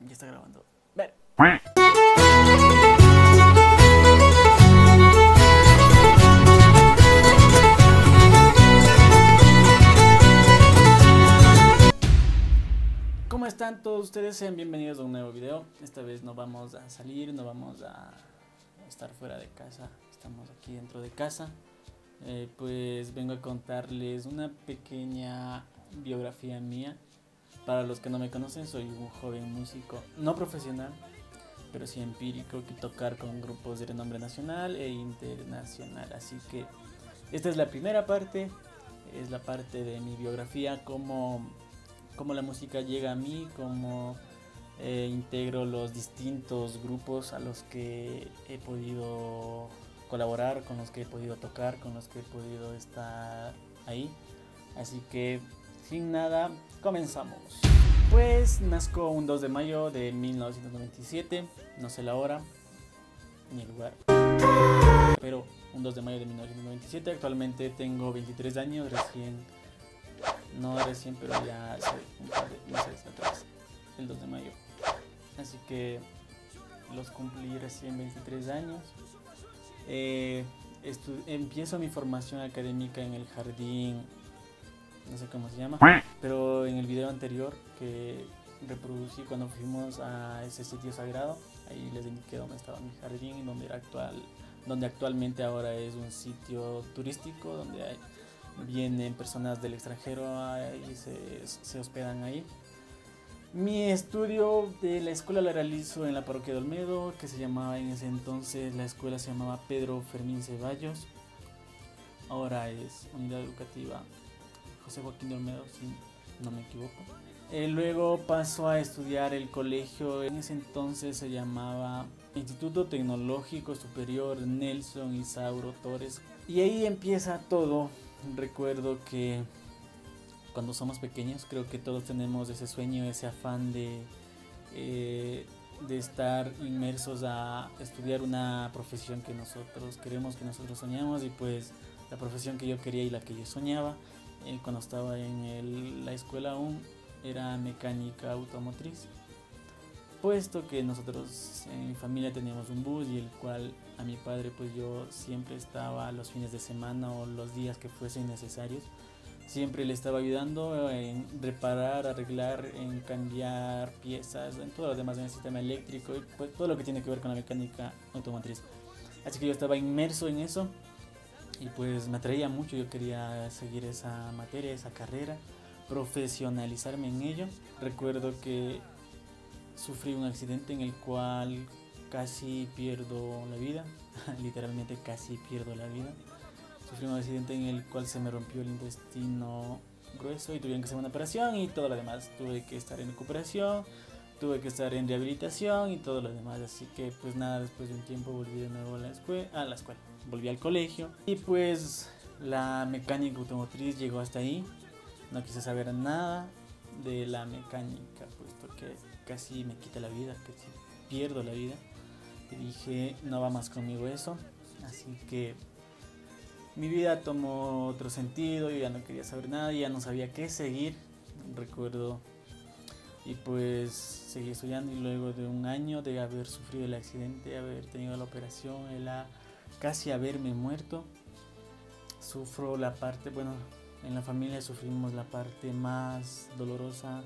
Ya está grabando. Ver. ¿Cómo están todos ustedes? Sean bienvenidos a un nuevo video. Esta vez no vamos a salir, no vamos a estar fuera de casa. Estamos aquí dentro de casa. Pues vengo a contarles una pequeña biografía mía. Para los que no me conocen, soy un joven músico no profesional, pero sí empírico, que tocar con grupos de renombre nacional e internacional. Así que esta es la primera parte, es la parte de mi biografía, cómo la música llega a mí, cómo integro los distintos grupos a los que he podido colaborar, con los que he podido tocar, con los que he podido estar ahí. Así que sin nada, comenzamos. Pues nazco un 2 de mayo de 1997, no sé la hora ni el lugar, pero un 2 de mayo de 1997. Actualmente tengo 23 años, pero ya hace un par de meses atrás, el 2 de mayo. Así que los cumplí recién 23 años. Empiezo mi formación académica en el jardín, no sé cómo se llama, pero en el video anterior que reproducí cuando fuimos a ese sitio sagrado, ahí les indiqué dónde estaba mi jardín, donde actualmente ahora es un sitio turístico, donde vienen personas del extranjero y se hospedan ahí. Mi estudio de la escuela la realizo en la parroquia de Olmedo, que se llamaba en ese entonces, la escuela se llamaba Pedro Fermín Ceballos, ahora es Unidad Educativa José Joaquín de Olmedo, si no me equivoco. Luego paso a estudiar el colegio, en ese entonces se llamaba Instituto Tecnológico Superior Nelson Isauro Torres, y ahí empieza todo. Recuerdo que cuando somos pequeños creo que todos tenemos ese sueño, ese afán de estar inmersos a estudiar una profesión que nosotros queremos, que nosotros soñamos. Y pues la profesión que yo quería y la que yo soñaba cuando estaba en la escuela aún era mecánica automotriz, puesto que nosotros en mi familia teníamos un bus, y el cual a mi padre pues yo siempre estaba los fines de semana o los días que fuesen necesarios, siempre le estaba ayudando en reparar, arreglar, en cambiar piezas, en todo lo demás, en el sistema eléctrico y pues todo lo que tiene que ver con la mecánica automotriz. Así que yo estaba inmerso en eso y pues me atraía mucho. Yo quería seguir esa materia, esa carrera, profesionalizarme en ello. Recuerdo que sufrí un accidente en el cual casi pierdo la vida, literalmente casi pierdo la vida. Sufrí un accidente en el cual se me rompió el intestino grueso y tuvieron que hacer una operación y todo lo demás. Tuve que estar en recuperación, tuve que estar en rehabilitación y todo lo demás. Así que pues nada, después de un tiempo volví de nuevo a la escuela, volví al colegio, y pues la mecánica automotriz llegó hasta ahí. No quise saber nada de la mecánica, puesto que casi me quita la vida, casi pierdo la vida, y dije no va más conmigo eso. Así que mi vida tomó otro sentido, yo ya no quería saber nada, ya no sabía qué seguir, recuerdo. Y pues seguí estudiando, y luego de un año de haber sufrido el accidente, haber tenido la operación, casi haberme muerto, sufro la parte, bueno, en la familia sufrimos la parte más dolorosa,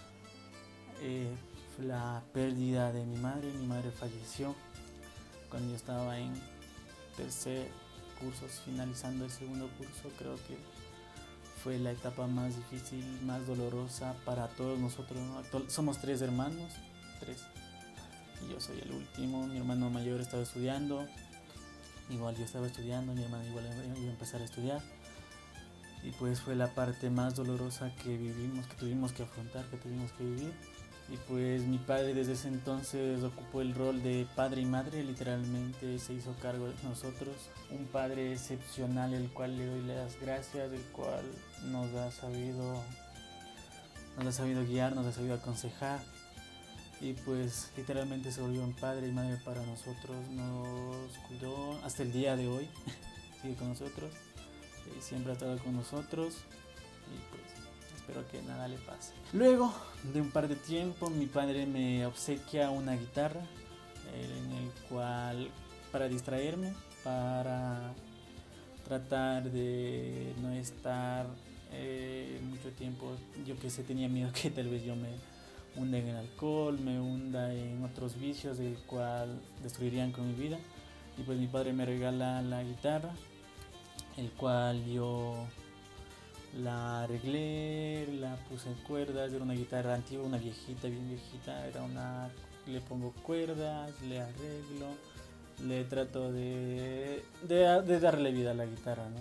la pérdida de mi madre. Mi madre falleció cuando yo estaba en tercer curso, finalizando el segundo curso. Creo que fue la etapa más difícil, más dolorosa para todos nosotros, ¿no? Somos tres hermanos, y yo soy el último. Mi hermano mayor estaba estudiando, igual yo estaba estudiando, mi hermano igual iba a empezar a estudiar, y pues fue la parte más dolorosa que vivimos, que tuvimos que afrontar, que tuvimos que vivir. Y pues mi padre desde ese entonces ocupó el rol de padre y madre, literalmente se hizo cargo de nosotros. Un padre excepcional, el cual le doy las gracias, el cual nos ha sabido guiar, nos ha sabido aconsejar. Y pues literalmente se volvió un padre y madre para nosotros, nos cuidó hasta el día de hoy, sigue con nosotros, siempre ha estado con nosotros. Y pues espero que nada le pase. Luego de un par de tiempo mi padre me obsequia una guitarra en el cual, para distraerme, para tratar de no estar mucho tiempo, yo que sé, tenía miedo que tal vez yo me hunda en el alcohol, me hunda en otros vicios del cual destruirían con mi vida. Y pues mi padre me regala la guitarra, el cual yo la arreglé, la puse en cuerdas. Era una guitarra antigua, una viejita, bien viejita. Le pongo cuerdas, le arreglo, le trato de darle vida a la guitarra, ¿no?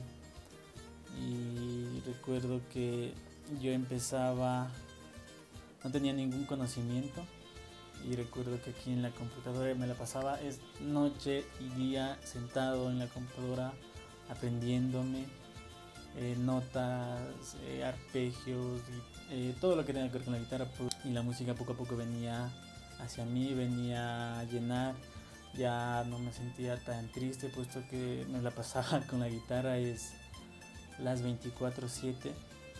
Y recuerdo que yo empezaba, no tenía ningún conocimiento, y recuerdo que aquí en la computadora me la pasaba es noche y día sentado en la computadora aprendiéndome notas, arpegios y todo lo que tenga que ver con la guitarra, pues. Y la música poco a poco venía hacia mí, venía a llenar. Ya no me sentía tan triste puesto que me la pasaba con la guitarra es las 24/7.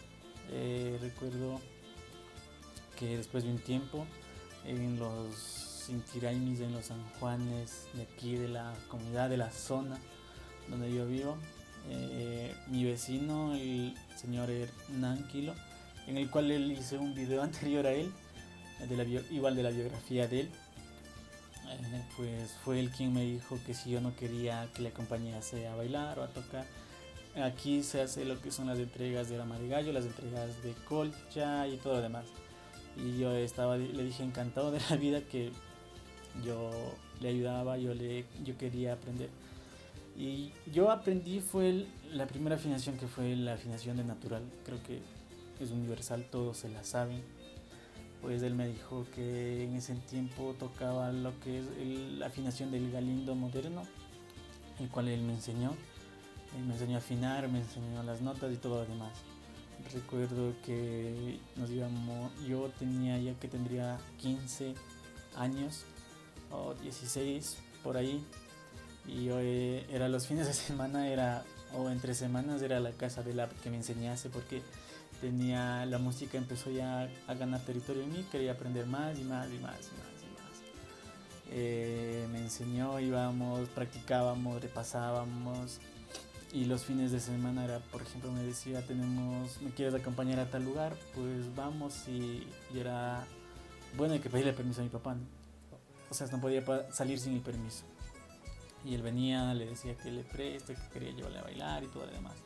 Recuerdo que después de un tiempo en los Intiraimis, en los San Juanes de aquí de la comunidad, de la zona donde yo vivo, mi vecino, el señor Hernán Quilo, en el cual él hice un video anterior a él, igual de la biografía de él, pues fue él quien me dijo que si yo no quería que le acompañase a bailar o a tocar. Aquí se hace lo que son las entregas de Dama de Gallo, las entregas de colcha y todo lo demás. Y yo le dije encantado de la vida que yo le ayudaba, yo quería aprender. Y yo aprendí la primera afinación, que fue la afinación de natural. Creo que es universal, todos se la saben. Pues él me dijo que en ese tiempo tocaba lo que es la afinación del galindo moderno, el cual él me enseñó. Él me enseñó a afinar, me enseñó las notas y todo lo demás. Recuerdo que yo tendría 15 años o 16 por ahí, y yo era los fines de semana o entre semanas era la casa de la que me enseñase, porque la música empezó ya a ganar territorio en mí, quería aprender más y más y más y más y más. Me enseñó, íbamos, practicábamos, repasábamos. Y los fines de semana era, por ejemplo, me decía, ¿me quieres acompañar a tal lugar? Pues vamos. Y era, bueno, hay que pedirle permiso a mi papá, ¿no? O sea, no podía salir sin el permiso. Y él venía, le decía que le preste, que quería llevarle a bailar y todo lo demás.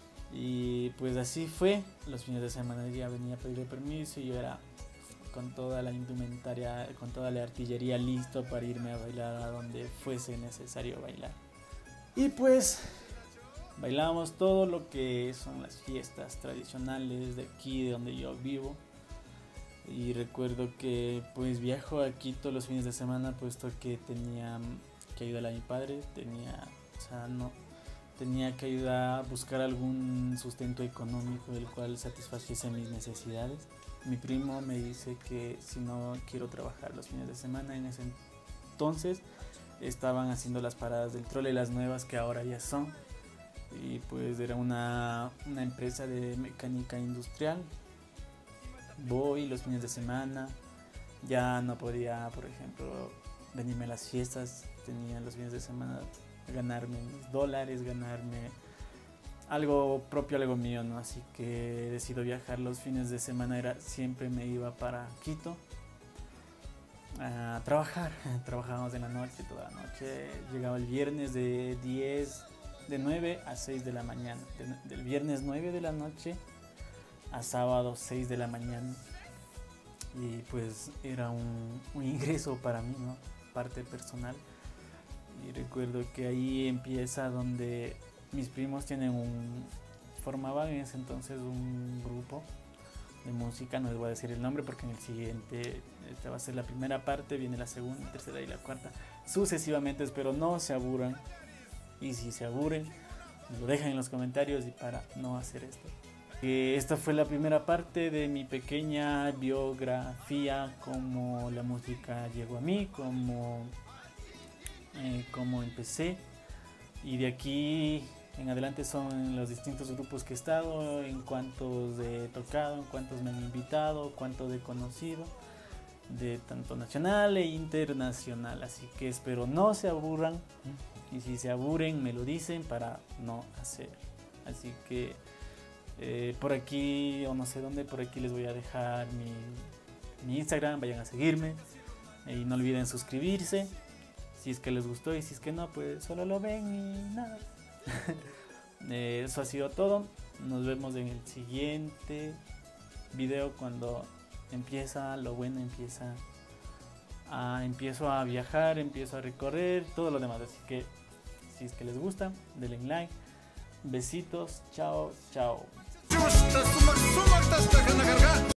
Y pues así fue, los fines de semana ella venía a pedirle permiso y yo era con toda la indumentaria, con toda la artillería listo para irme a bailar a donde fuese necesario bailar. Y pues bailábamos todo lo que son las fiestas tradicionales de aquí, de donde yo vivo. Y recuerdo que pues viajo aquí todos los fines de semana, puesto que tenía que ayudar a mi padre, tenía que ayudar a buscar algún sustento económico del cual satisfaciese mis necesidades. Mi primo me dice que si no quiero trabajar los fines de semana, en ese entonces estaban haciendo las paradas del trole, las nuevas que ahora ya son. Y pues era una empresa de mecánica industrial. Voy los fines de semana, ya no podía, por ejemplo, venirme a las fiestas, tenía los fines de semana ganarme mis dólares, ganarme algo propio, algo mío, ¿no? Así que decido viajar los fines de semana, siempre me iba para Quito a trabajar. Trabajábamos en la noche, toda la noche, llegaba el viernes de 9 a 6 de la mañana, del viernes 9 de la noche a sábado 6 de la mañana. Y pues era un ingreso para mí, ¿no? Parte personal. Y recuerdo que ahí empieza donde mis primos formaban en ese entonces un grupo de música. No les voy a decir el nombre porque en el siguiente, esta va a ser la primera parte, viene la segunda, tercera y la cuarta, sucesivamente. Espero no se aburran, y si se aburren lo dejan en los comentarios y para no hacer esto. Esta fue la primera parte de mi pequeña biografía, cómo la música llegó a mí, cómo empecé. Y de aquí en adelante son los distintos grupos que he estado, en cuántos he tocado, en cuántos me han invitado, cuántos he conocido, de tanto nacional e internacional. Así que espero no se aburran, y si se aburren me lo dicen para no hacer. Así que por aquí, o no sé dónde, por aquí les voy a dejar mi Instagram, vayan a seguirme y no olviden suscribirse si es que les gustó, y si es que no, pues solo lo ven y nada. Eso ha sido todo. Nos vemos en el siguiente video, cuando empieza lo bueno, empiezo a viajar, empiezo a recorrer, todo lo demás. Así que si es que les gusta, denle like. Besitos, chao, chao.